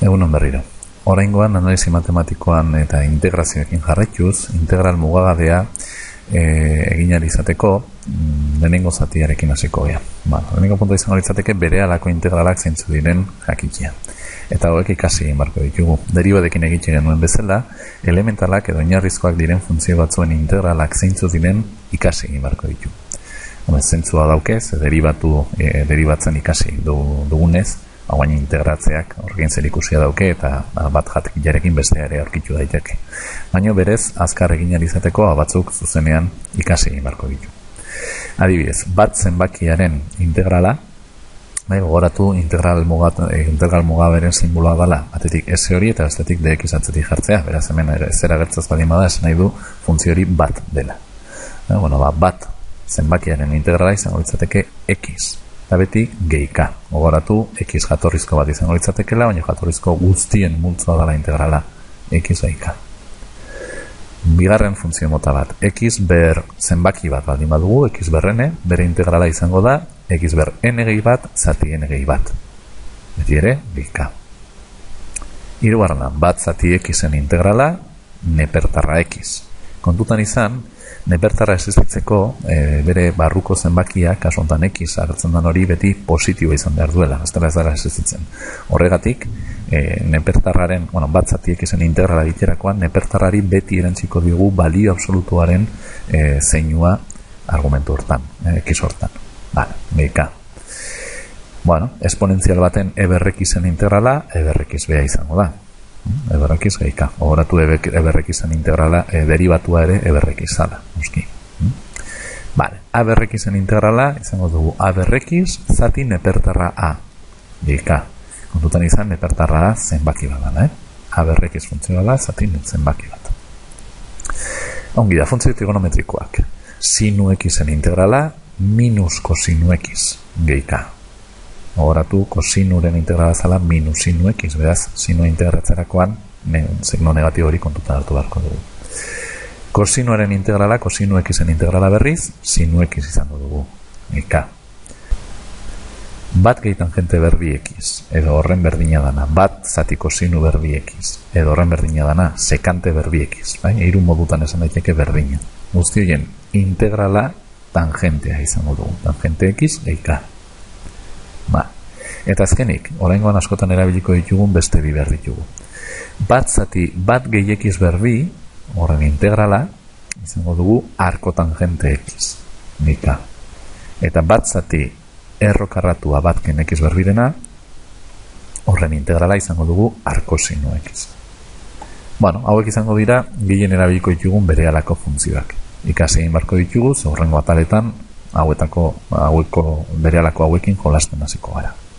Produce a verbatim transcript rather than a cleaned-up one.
Egunon berriro. Oraingoan analisi matematikoan eta integrazioekin jarraituz, integral mugagabea e, egin ahal izateko lehenengo zatiarekin hasiko gea. Ba, lehenengo puntua izango litzateke berehalako integralak zeintzu diren jakitea. Eta hauek ikasi egin barko ditugu. Deribadekin egiten genuen bezala, elementalak edo oinarrizkoak diren funtzio batzuen integralak zeintzu diren ikasi egin barko ditugu. Zentzua dauke, ze deribatu, e, deribatzen ikasi du, dugunez, hauain integratzeak horrekin zer ikusia dauke eta bat jarekin bestea ere aurkitu daiteke. Baina berez, azkar egin ahal izateko batzuk zuzenean ikasi egin barko ditu. Adibidez, bat zenbakiaren integrala, bai, gogoratu integral mugat, integral mugaberen sinboloa dela, batetik S hori eta bestetik dx atzetik jartzea, beraz hemen zera gertzaz baldin bada, esan nahi du funtzio hori bat dela. E, bueno, ba, bat zenbakiaren integrala izango litzateke x. Eta beti gehika. Gogoratu, x jatorrizko bat izango litzatekela, baina jatorrizko guztien multzoa dela integrala x gehika. Bigarren funtzio mota bat, x ber zenbaki bat baldin badugu, x ber n, bere integrala izango da, x ber n gehi bat, zati n gehi bat. Beti ere, gehika. Hirugarrena, bat zati xen integrala, nepertarra x. Kontutan izan, nepertarra existitzeko e, bere barruko zenbakia, kasu honetan x agertzen den hori beti positiboa izan behar duela, ez dela ez dela existitzen. Horregatik, e, nepertarraren, bueno, bat zati xen integrala diterakoan, nepertarrari beti erantziko diogu balio absolutuaren e, zeinua argumentu hortan, e, x hortan. Vale, gehika. Bueno, esponentzial baten eberrekisen integrala, eberrekis bea izango da. Eberrekiz gehika. Ogoratu eberrekizan integrala e, deribatua ere eberrekizala. Vale. Aberrekizan integrala izango dugu aberrekiz zati nepertarra a. Gehika. Kontutan izan nepertarra a zenbaki bat dela. Eh? Aberrekiz funtzionala zati zenbaki bat. Ongi da, funtzio trigonometrikoak. Sinu xen integrala minus cosinu x. Gehika. Ogoratu, kosinuren integrala zala minus sinu x, beraz, sinua integratzerakoan ne, signo negatibo hori kontutan hartu beharko dugu. Kosinuaren integrala, kosinu xen integrala berriz, sinu x izango dugu. Eka. Bat gehi tangente berbi x, edo horren berdina dana, bat zati kosinu berbi x, edo horren berdina dana, sekante berbi x, bai? Hiru modutan esan daiteke berdina. Guzti horien integrala tangentea izango dugu, tangente x, eka. Ba. Eta azkenik, oraingoan askotan erabiliko ditugun beste bi behar ditugu. Bat zati, bat gehi x berbi, horren integrala, izango dugu arko tangente x. Nika. Eta bat zati errokarratua bat gen x berbirena, horren integrala izango dugu arko sinu x. Bueno, hauek izango dira, gehien erabiliko ditugun berehalako funtzioak. Ikasi egin barko ditugu, horrengo ataletan, hauetako, haueko berehalako hauekin jolasten hasiko gara.